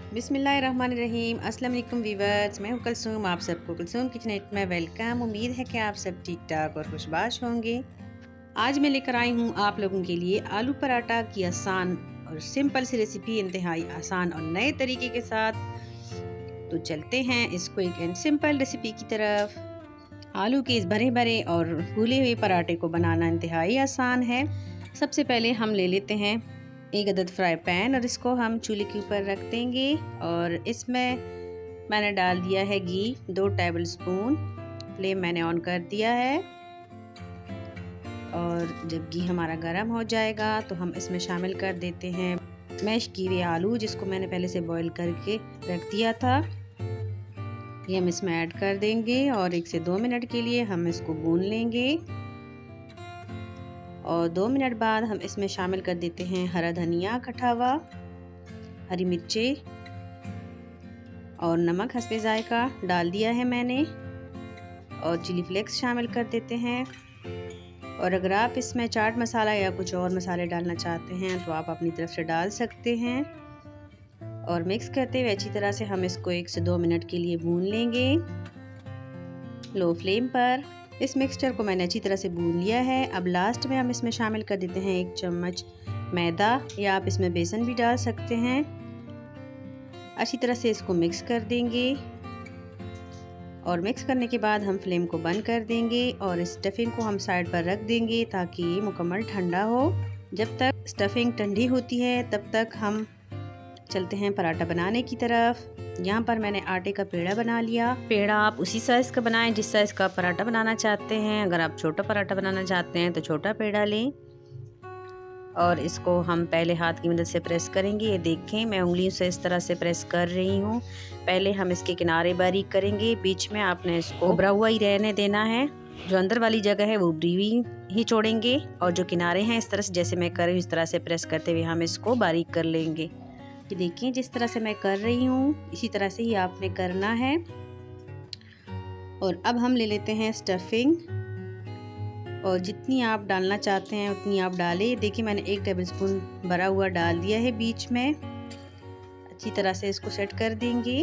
बिस्मिल्लाहिर्रहमानिर्रहीम। अस्सलाम वालेकुम वीवर्स, मैं हूं कुलसूम। आप सबको कुलसूम किचन में वेलकम। उम्मीद है कि आप सब ठीक ठाक और खुशबाश होंगे। आज मैं लेकर आई हूं आप लोगों के लिए आलू पराठा की आसान और सिंपल सी रेसिपी, इंतहाई आसान और नए तरीके के साथ। तो चलते हैं इस क्विक एंड सिंपल रेसिपी की तरफ। आलू के इस भरे भरे और फूले हुए पराठे को बनाना इंतहाई आसान है। सबसे पहले हम ले लेते हैं एक अदद फ्राई पैन और इसको हम चूल्हे के ऊपर रख देंगे और इसमें मैंने डाल दिया है घी 2 टेबल स्पून। फ्लेम मैंने ऑन कर दिया है और जब घी हमारा गर्म हो जाएगा तो हम इसमें शामिल कर देते हैं मैश किए हुए आलू, जिसको मैंने पहले से बॉईल करके रख दिया था। ये हम इसमें ऐड कर देंगे और 1 से 2 मिनट के लिए हम इसको भून लेंगे। और 2 मिनट बाद हम इसमें शामिल कर देते हैं हरा धनिया कटा हुआ, हरी मिर्ची और नमक हस्बे जायका डाल दिया है मैंने, और चिली फ्लेक्स शामिल कर देते हैं। और अगर आप इसमें चाट मसाला या कुछ और मसाले डालना चाहते हैं तो आप अपनी तरफ से डाल सकते हैं। और मिक्स करते हुए अच्छी तरह से हम इसको 1 से 2 मिनट के लिए भून लेंगे लो फ्लेम पर। इस मिक्सचर को मैंने अच्छी तरह से भून लिया है। अब लास्ट में हम इसमें शामिल कर देते हैं 1 चम्मच मैदा, या आप इसमें बेसन भी डाल सकते हैं। अच्छी तरह से इसको मिक्स कर देंगे और मिक्स करने के बाद हम फ्लेम को बंद कर देंगे और स्टफिंग को हम साइड पर रख देंगे ताकि ये मुकम्मल ठंडा हो। जब तक स्टफिंग ठंडी होती है तब तक हम चलते हैं पराठा बनाने की तरफ। यहाँ पर मैंने आटे का पेड़ा बना लिया। पेड़ा आप उसी साइज़ का बनाएं जिस साइज़ का पराठा बनाना चाहते हैं। अगर आप छोटा पराठा बनाना चाहते हैं तो छोटा पेड़ा लें और इसको हम पहले हाथ की मदद से प्रेस करेंगे। ये देखें, मैं उंगलियों से इस तरह से प्रेस कर रही हूँ। पहले हम इसके किनारे बारीक करेंगे, बीच में आपने इसको उभरा हुआ ही रहने देना है। जो अंदर वाली जगह है वो उभरी हुई ही छोड़ेंगे और जो किनारे हैं इस तरह से जैसे मैं कर रही हूँ इस तरह से प्रेस करते हुए हम इसको बारीक कर लेंगे। ये देखिए, जिस तरह से मैं कर रही हूँ इसी तरह से ही आपने करना है। और अब हम ले लेते हैं स्टफिंग, और जितनी आप डालना चाहते हैं उतनी आप डालें। देखिए, मैंने 1 टेबल स्पून भरा हुआ डाल दिया है बीच में। अच्छी तरह से इसको सेट कर देंगे।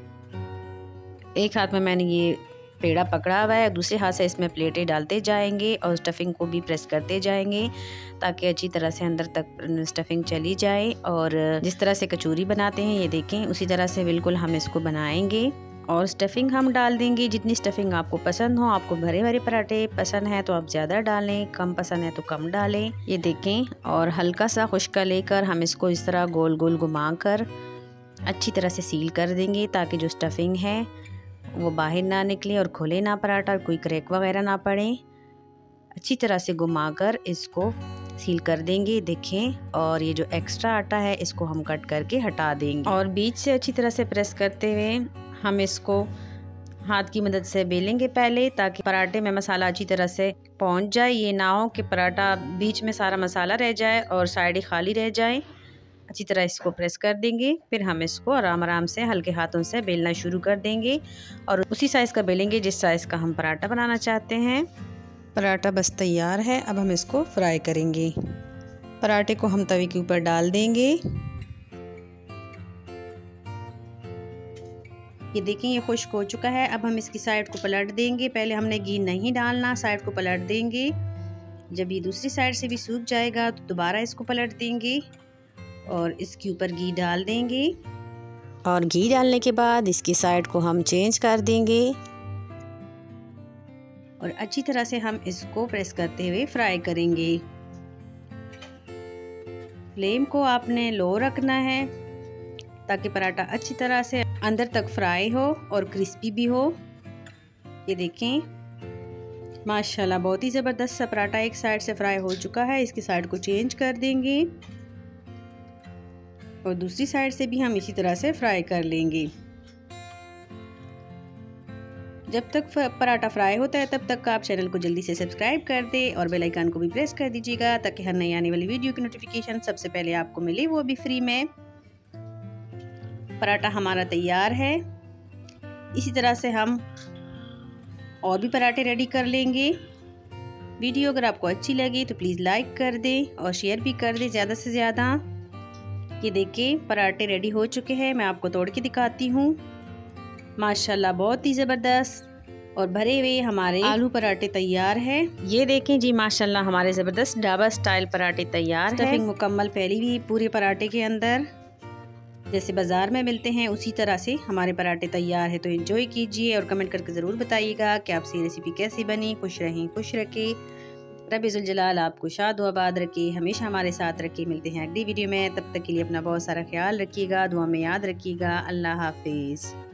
एक हाथ में मैंने ये पेड़ा पकड़ा हुआ है, दूसरे हाथ से इसमें प्लेटें डालते जाएंगे और स्टफिंग को भी प्रेस करते जाएंगे ताकि अच्छी तरह से अंदर तक स्टफिंग चली जाए। और जिस तरह से कचौरी बनाते हैं ये देखें उसी तरह से बिल्कुल हम इसको बनाएंगे और स्टफिंग हम डाल देंगे जितनी स्टफिंग आपको पसंद हो। आपको भरे भरे पराठे पसंद है तो आप ज़्यादा डालें, कम पसंद है तो कम डालें। ये देखें, और हल्का सा खुश्का लेकर हम इसको इस तरह गोल गोल घुमा कर अच्छी तरह से सील कर देंगे ताकि जो स्टफिंग है वो बाहर ना निकले और खुले ना पराठा, कोई क्रैक वगैरह ना पड़े। अच्छी तरह से घुमाकर इसको सील कर देंगे। देखें, और ये जो एक्स्ट्रा आटा है इसको हम कट करके हटा देंगे और बीच से अच्छी तरह से प्रेस करते हुए हम इसको हाथ की मदद से बेलेंगे पहले, ताकि पराठे में मसाला अच्छी तरह से पहुंच जाए। ये ना हो कि पराठा बीच में सारा मसाला रह जाए और साइडें खाली रह जाए। अच्छी तरह इसको प्रेस कर देंगे, फिर हम इसको आराम आराम से हल्के हाथों से बेलना शुरू कर देंगे और उसी साइज़ का बेलेंगे जिस साइज़ का हम पराठा बनाना चाहते हैं। पराठा बस तैयार है, अब हम इसको फ्राई करेंगे। पराठे को हम तवे के ऊपर डाल देंगे। ये देखें, ये खुश्क हो चुका है। अब हम इसकी साइड को पलट देंगे। पहले हमने घी नहीं डालना, साइड को पलट देंगे। जब ये दूसरी साइड से भी सूख जाएगा तो दोबारा इसको पलट देंगे और इसके ऊपर घी डाल देंगे। और घी डालने के बाद इसकी साइड को हम चेंज कर देंगे और अच्छी तरह से हम इसको प्रेस करते हुए फ्राई करेंगे। फ्लेम को आपने लो रखना है ताकि पराठा अच्छी तरह से अंदर तक फ्राई हो और क्रिस्पी भी हो। ये देखें, माशाल्लाह बहुत ही ज़बरदस्त सा पराठा एक साइड से फ्राई हो चुका है। इसकी साइड को चेंज कर देंगे और दूसरी साइड से भी हम इसी तरह से फ्राई कर लेंगे। जब तक पराठा फ्राई होता है तब तक आप चैनल को जल्दी से सब्सक्राइब कर दें और बेल आइकन को भी प्रेस कर दीजिएगा ताकि हर नई आने वाली वीडियो की नोटिफिकेशन सबसे पहले आपको मिले, वो भी फ्री में। पराठा हमारा तैयार है। इसी तरह से हम और भी पराठे रेडी कर लेंगे। वीडियो अगर आपको अच्छी लगी तो प्लीज़ लाइक कर दें और शेयर भी कर दें ज़्यादा से ज़्यादा। ये देखिए पराठे रेडी हो चुके हैं, मैं आपको तोड़ के दिखाती हूँ। माशाल्लाह बहुत ही ज़बरदस्त और भरे हुए हमारे आलू पराठे तैयार है। ये देखें जी माशाल्लाह हमारे ज़बरदस्त ढाबा स्टाइल पराठे तैयार है। स्टफिंग मुकम्मल फैली हुई पूरे पराठे के अंदर, जैसे बाज़ार में मिलते हैं उसी तरह से हमारे पराठे तैयार है। तो एंजॉय कीजिए और कमेंट करके ज़रूर बताइएगा कि आपसे ये रेसिपी कैसी बनी। खुश रहें, खुश रखे, रब्बे ज़ुल जलाल आपको शाद व आबाद रखे, हमेशा हमारे साथ रखे। मिलते हैं अगली वीडियो में, तब तक के लिए अपना बहुत सारा ख्याल रखिएगा, दुआ में याद रखिएगा। अल्लाह हाफिज़।